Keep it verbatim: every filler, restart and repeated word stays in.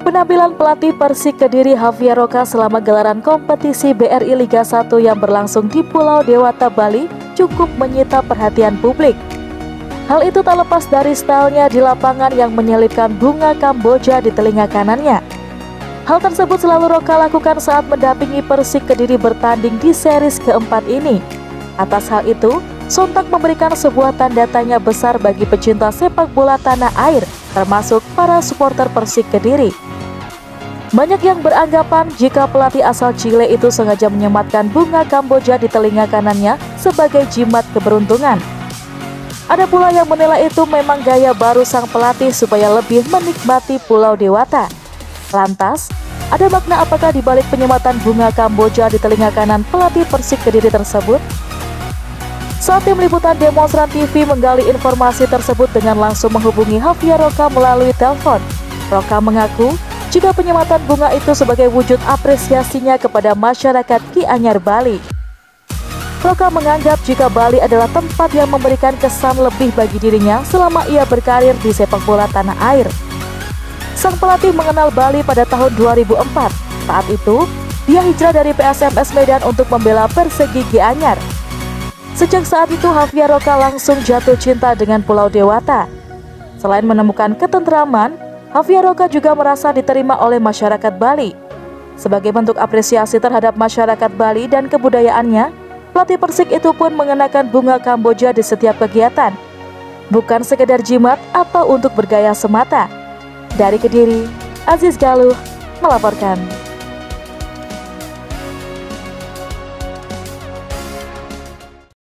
Penampilan pelatih Persik Kediri Javier Roca selama gelaran kompetisi B R I Liga satu yang berlangsung di Pulau Dewata, Bali cukup menyita perhatian publik. Hal itu tak lepas dari stylenya di lapangan yang menyelipkan bunga Kamboja di telinga kanannya. Hal tersebut selalu Roca lakukan saat mendampingi Persik Kediri bertanding di series keempat ini. Atas hal itu, sontak memberikan sebuah tanda tanya besar bagi pecinta sepak bola tanah air, termasuk para supporter Persik Kediri. Banyak yang beranggapan jika pelatih asal Chile itu sengaja menyematkan bunga Kamboja di telinga kanannya sebagai jimat keberuntungan. Ada pula yang menilai itu memang gaya baru sang pelatih supaya lebih menikmati Pulau Dewata. Lantas, ada makna apakah di balik penyematan bunga Kamboja di telinga kanan pelatih Persik Kediri tersebut? Saat tim liputan Demonstran T V menggali informasi tersebut dengan langsung menghubungi Javier Roca melalui telepon, Roca mengaku jika penyematan bunga itu sebagai wujud apresiasinya kepada masyarakat Gianyar, Bali. Roca menganggap jika Bali adalah tempat yang memberikan kesan lebih bagi dirinya selama ia berkarir di sepak bola tanah air. Sang pelatih mengenal Bali pada tahun dua ribu empat. Saat itu, dia hijrah dari P S M S Medan untuk membela Persegi Gianyar. Sejak saat itu, Javier Roca langsung jatuh cinta dengan Pulau Dewata. Selain menemukan ketentraman, Javier Roca juga merasa diterima oleh masyarakat Bali. Sebagai bentuk apresiasi terhadap masyarakat Bali dan kebudayaannya, pelatih Persik itu pun mengenakan bunga Kamboja di setiap kegiatan. Bukan sekedar jimat atau untuk bergaya semata. Dari Kediri, Aziz Galuh melaporkan.